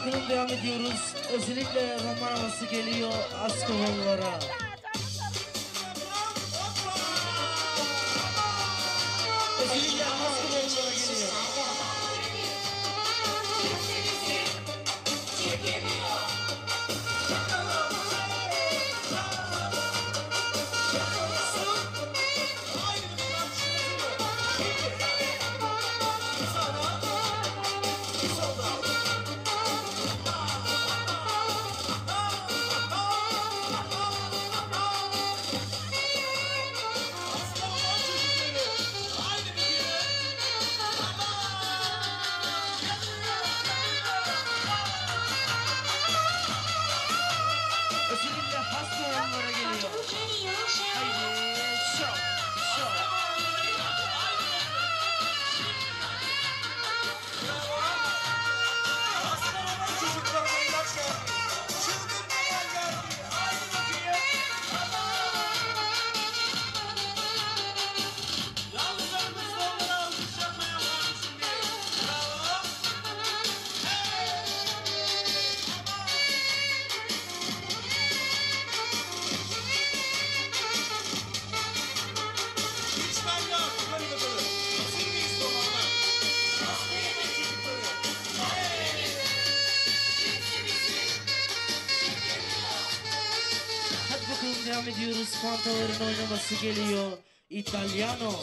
bakalım devam ediyoruz. Özellikle roman havası geliyor Askovalılara. Özellikle Askovalılara geliyor. Devam ediyoruz. Fantaların oynaması geliyor. Italiano.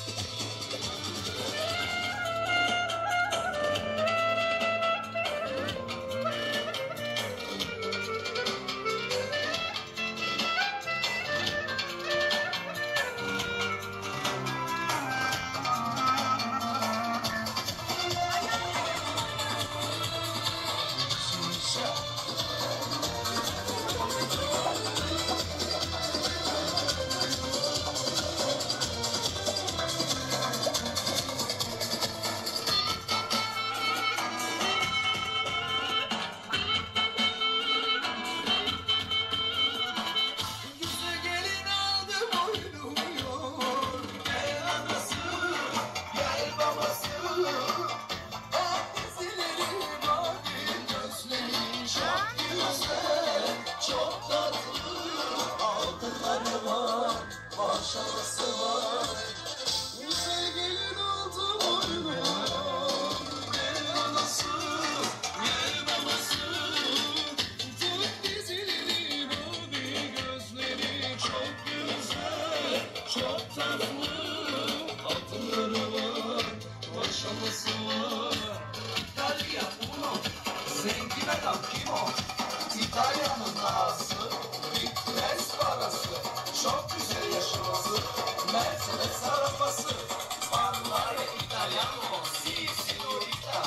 Maşallahı var. Güzel gelin aldı boynuna. Gel anası, gel babası. Tut dizleri, mavi gözleri. Çok güzel, çok tatlı. Altınları var, maşallahı var. İtalya uno, zengin adam kim o? İtalya'nın ağası, bir pres parası. Çok güzel yaşaması, Mercedes arabası, parlare italiano, si signorita,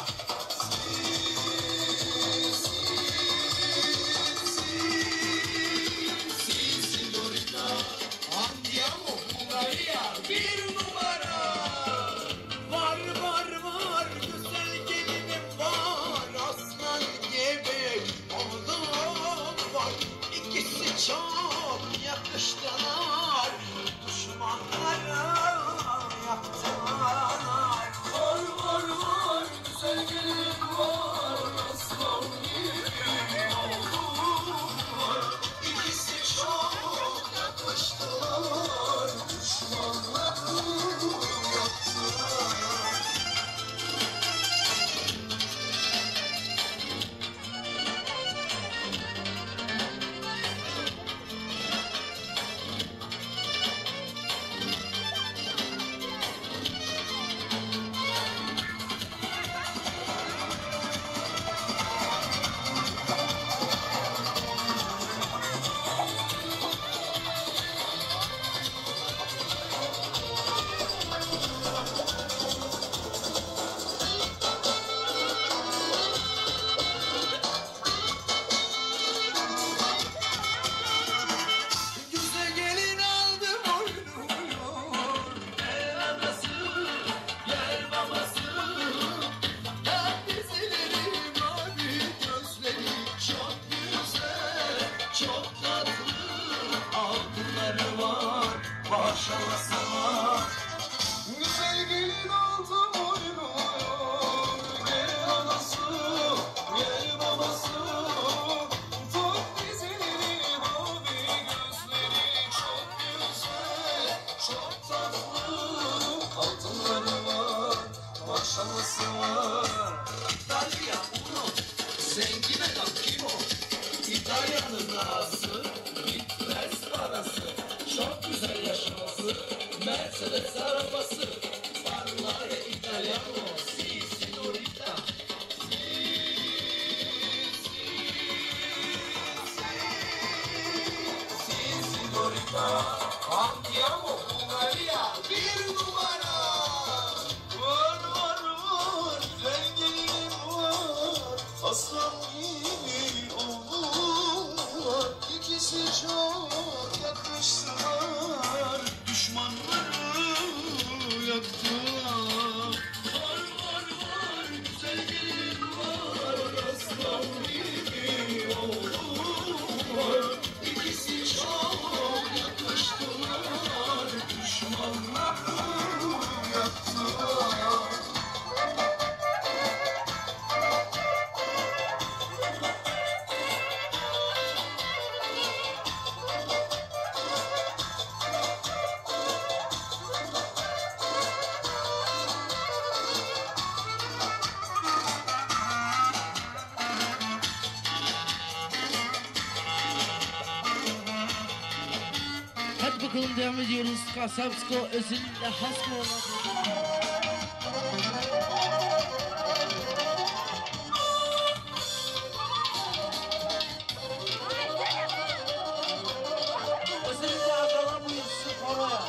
si signorita, andiamo Bulgaria, bir numara. Var var var, güzel gelinim var, aslan gibi oğlum var, ikisi çok yakıştılar, düşmanlara yaktılar. Var var var, güzel gelin var, aslan gibi oğlum var, ikisi çok yakıştılar, düşmanlara yaktılar. Maşallah var. Güzel gelin aldı boynuna. Gel anası, gel babası. İtalyanın ağası, bitmez parası. Çok güzel yaşaması, Mercedes arabası. Parlare italiano, si signorita. Si signorita. Andiamo Maria, bir numara. Var var var, zenginim var. Aslan gibi oğlum var. İkisi çok yakıştılar. Düşmanları yaktılar. Var var var, güzel gelin var. Aslan gibi oğlum var. İkisi çok yakıştılar. Düşmanları yaktılar. Hadi bakalım devam ediyoruz. Kasapsko özellikle Hasko olan. Özellikle Adana bu yazısı Koro'ya.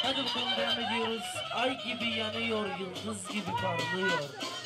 Hadi bakalım devam ediyoruz. Ay gibi yanıyor, yıldız gibi parlıyor.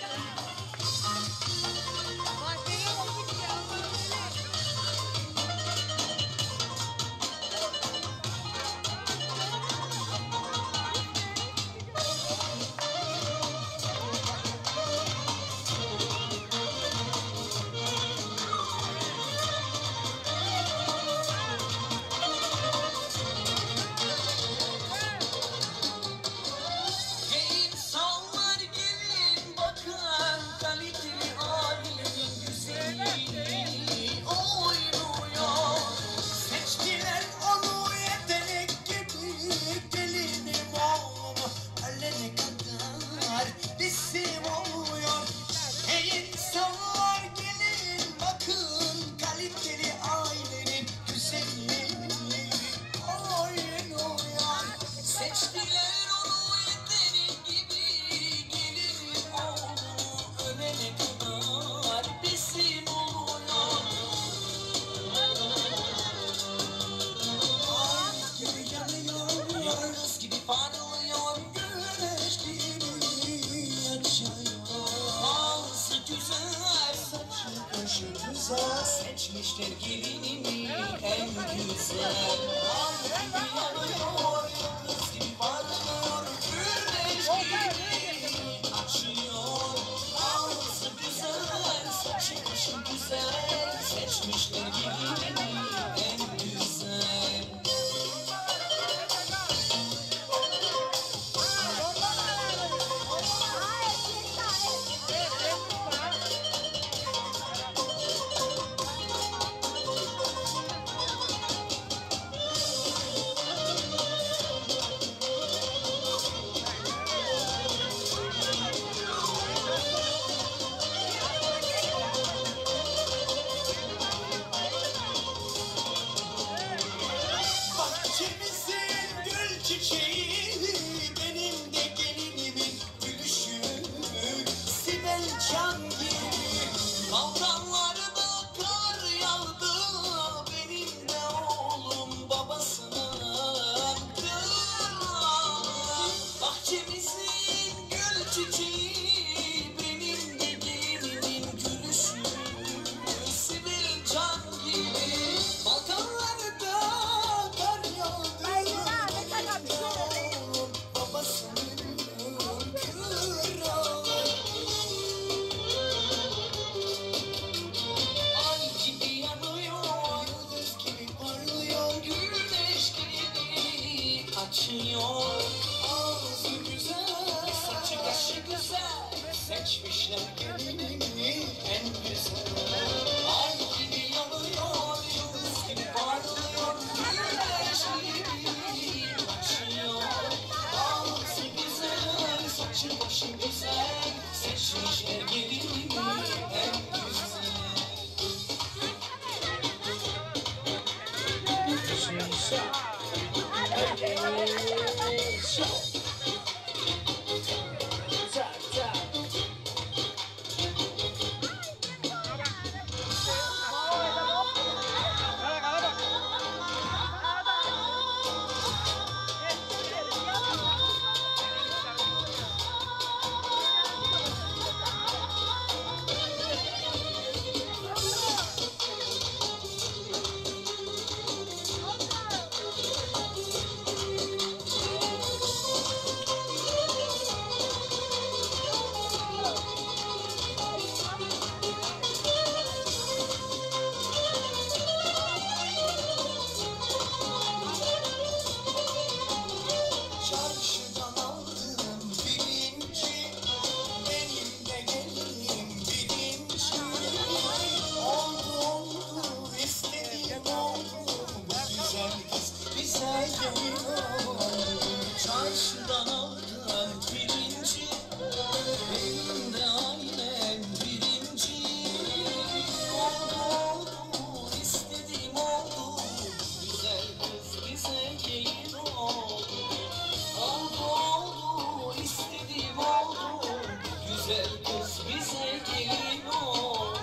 Seçmişler gelinimi en güzel. Ay gibi yanıyor, yıldız gibi parlıyor, güneş gibi açıyor. Ağzı güzel, saçı başı güzel. Seçmişler gelinimi en güzel. Ağzı güzel, saçı başı güzel. Seçmişler gelinimi en güzel. Ay gibi yanıyor, yıldız gibi parlıyor, güneş gibi açıyor. Ağzı güzel, saçı başı güzel. Seçmişler gelinimi en güzel. Çarşıdan aldım birinci, benim de ailem birinci. Oldu, istediğim oldu, güzel kız bize gelin oldu. Oldu, istediğim oldu, güzel kız bize gelin oldu.